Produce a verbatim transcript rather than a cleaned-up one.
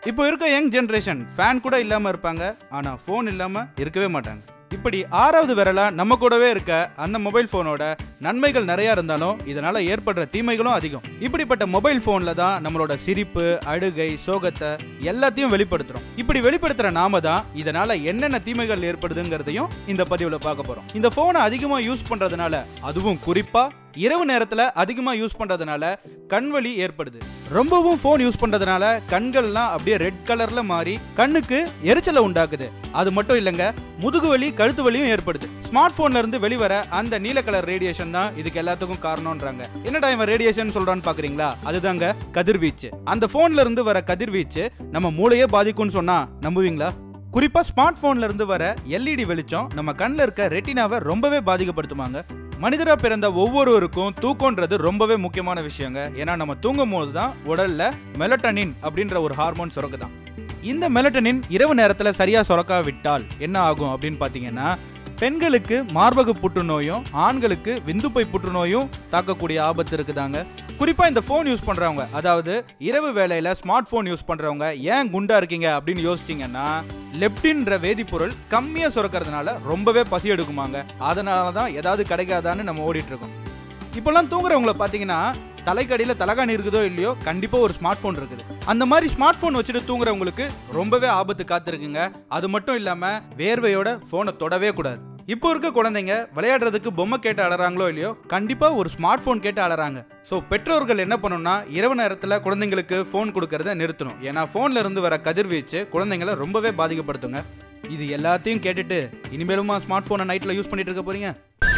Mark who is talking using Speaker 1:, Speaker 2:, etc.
Speaker 1: இப்போ இருக்க young generation fan கூட இல்லாம இருப்பாங்க, ஆனா ஃபோன் இல்லாம இருக்கவே மாட்டாங்க. இப்படி ஆறாவது விரலா நம்ம கூடவே இருக்க அந்த மொபைல் போனோட நன்மைகள் நிறைய இருந்தாலும் இதனால ஏற்படுற தீமைகளும் அதிகம். இப்படிப்பட்ட மொபைல் போன்ல தான் நம்மளோட சிரிப்பு, அழுகை, சோகத்தை எல்லாத்தையும் வெளிப்படுத்துறோம். இப்படி வெளிப்படுத்துற நாம தான் இதனால என்னென்ன தீமைகள் ஏற்படுதுங்கிறதையும் இந்த பதிவுல பார்க்க போறோம். இந்த போனை அதிகமா யூஸ் பண்றதுனால, அதுவும் குறிப்பா இரவு நேரத்துல அதிகமா யூஸ் பண்றதுனால கண்வலி ஏற்படுது. ரொம்பவும் போன் யூஸ் பண்றதுனால கண்கள்லாம் அப்படியே ரெட் கலர்ல மாறி கண்ணுக்கு எரிச்சலை உண்டாக்குது. அது மட்டும் இல்லங்க, முதுகு வலி, கழுத்து வலியும் ஏற்படுது. ஸ்மார்ட் போன்ல இருந்து வெளிவர அந்த நீல கலர் ரேடியேஷன் தான் இதுக்கு எல்லாத்துக்கும் காரணம்ன்றாங்க. என்னடா இவன் ரேடியேஷன் சொல்றான்னு பாக்குறீங்களா? அதுதாங்க கதிர்வீச்சு. அந்த போன்ல இருந்து வர கதிர்வீச்சு நம்ம மூளையே பாதிக்கும்னு சொன்னா நம்புவீங்களா? குறிப்பா ஸ்மார்ட் போன்ல இருந்து வர எல்இடி வெளிச்சம் நம்ம கண்ணில் இருக்க ரெட்டினாவை ரொம்பவே பாதிக்கப்படுத்துமாங்க. மனிதரா பிறந்த ஒவ்வொருவருக்கும் தூக்கம்ன்றது ரொம்பவே முக்கியமான விஷயங்க. ஏன்னா நம்ம தூங்கும் போது தான் உடல்ல மெலட்டனின் அப்படின்ற ஒரு ஹார்மோன் சுரக்குதான். இந்த மெலட்டனின் இரவு நேரத்துல சரியா சுரக்காவிட்டால் என்ன ஆகும் அப்படின்னு பாத்தீங்கன்னா, பெண்களுக்கு மார்பக புற்றுநோயும் ஆண்களுக்கு விந்துப்பை புற்றுநோயும் தாக்கக்கூடிய ஆபத்து இருக்குதாங்க. குறிப்பா இந்த போன் யூஸ் பண்றவங்க, அதாவது இரவு வேளையில ஸ்மார்ட் போன் யூஸ் பண்றவங்க ஏன் குண்டா இருக்கீங்க அப்படின்னு யோசிச்சீங்கன்னா, லெப்டின்ற வேதிப்பொருள் கம்மியா சுரக்கிறதுனால ரொம்பவே பசி எடுக்குமாங்க. அதனாலதான் ஏதாவது கிடைக்காதான்னு நம்ம ஓடிட்டு இருக்கோம். இப்பெல்லாம் தூங்குறவங்களை பாத்தீங்கன்னா தலைக்கடியில தலகாணி இருக்குதோ இல்லையோ கண்டிப்பா ஒரு ஸ்மார்ட் போன் இருக்குது. அந்த மாதிரி ஸ்மார்ட் போன் வச்சுட்டு தூங்குறவங்களுக்கு ரொம்பவே ஆபத்து காத்திருக்குங்க. அது மட்டும் இல்லாம வேர்வையோட போனை தொடவே கூடாது. இப்போ இருக்க குழந்தைங்க விளையாடுறதுக்கு பொம்மை கேட்டு அலறாங்களோ இல்லையோ கண்டிப்பா ஒரு ஸ்மார்ட் போன் கேட்டு அலறாங்க. ஸோ பெற்றோர்கள் என்ன பண்ணணும்னா, இரவு நேரத்துல குழந்தைங்களுக்கு போன் கொடுக்கறத நிறுத்தணும். ஏன்னா போன்ல இருந்து வர கதிர்வீச்சு குழந்தைங்களை ரொம்பவே பாதிக்கப்படுத்துங்க. இது எல்லாத்தையும் கேட்டுட்டு இனிமேலுமா ஸ்மார்ட் போனை நைட்ல யூஸ் பண்ணிட்டு இருக்க போறீங்க?